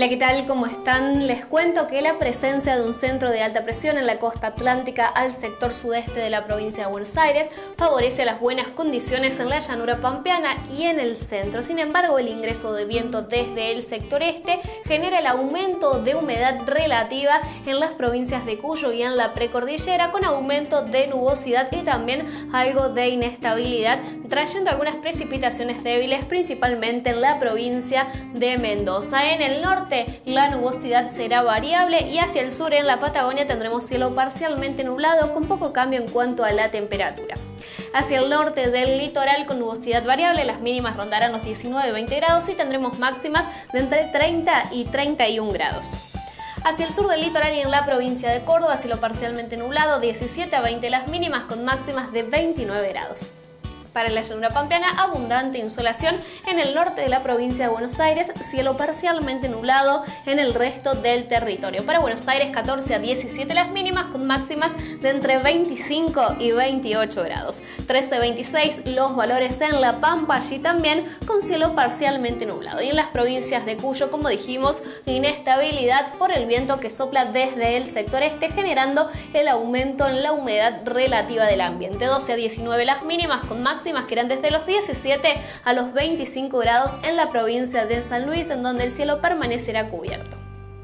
Hola, ¿qué tal? ¿Cómo están? Les cuento que la presencia de un centro de alta presión en la costa atlántica al sector sudeste de la provincia de Buenos Aires favorece las buenas condiciones en la llanura pampeana y en el centro. Sin embargo, el ingreso de viento desde el sector este genera el aumento de humedad relativa en las provincias de Cuyo y en la precordillera, con aumento de nubosidad y también algo de inestabilidad, trayendo algunas precipitaciones débiles, principalmente en la provincia de Mendoza. En el norte la nubosidad será variable y hacia el sur en la Patagonia tendremos cielo parcialmente nublado con poco cambio en cuanto a la temperatura. Hacia el norte del litoral con nubosidad variable, las mínimas rondarán los 19-20 grados y tendremos máximas de entre 30 y 31 grados. Hacia el sur del litoral y en la provincia de Córdoba, cielo parcialmente nublado, 17 a 20 las mínimas con máximas de 29 grados. Para la llanura pampeana, abundante insolación en el norte de la provincia de Buenos Aires, cielo parcialmente nublado en el resto del territorio. Para Buenos Aires, 14 a 17 las mínimas con máximas de entre 25 y 28 grados. 13 a 26 los valores en La Pampa, allí también con cielo parcialmente nublado. Y en las provincias de Cuyo, como dijimos, inestabilidad por el viento que sopla desde el sector este, generando el aumento en la humedad relativa del ambiente. 12 a 19 las mínimas con máximas que eran desde los 17 a los 25 grados en la provincia de San Luis, en donde el cielo permanecerá cubierto.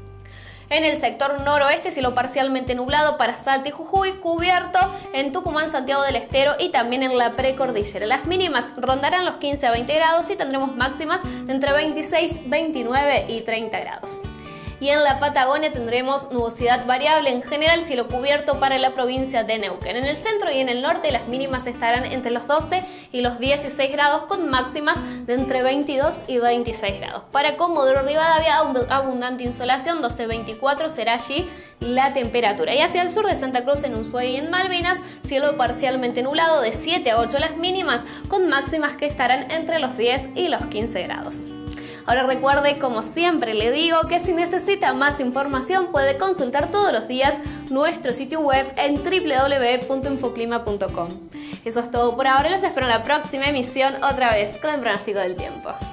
En el sector noroeste, cielo parcialmente nublado para Salta y Jujuy, cubierto en Tucumán, Santiago del Estero y también en la precordillera. Las mínimas rondarán los 15 a 20 grados y tendremos máximas de entre 26, 29 y 30 grados. Y en la Patagonia tendremos nubosidad variable, en general cielo cubierto para la provincia de Neuquén. En el centro y en el norte las mínimas estarán entre los 12 y los 16 grados con máximas de entre 22 y 26 grados. Para Comodoro Rivadavia, abundante insolación, 12-24 será allí la temperatura. Y hacia el sur de Santa Cruz, en Ushuaia y en Malvinas, cielo parcialmente nublado, de 7 a 8 las mínimas con máximas que estarán entre los 10 y los 15 grados. Ahora recuerde, como siempre le digo, que si necesita más información puede consultar todos los días nuestro sitio web en www.infoclima.com. Eso es todo por ahora, los espero en la próxima emisión otra vez con el pronóstico del tiempo.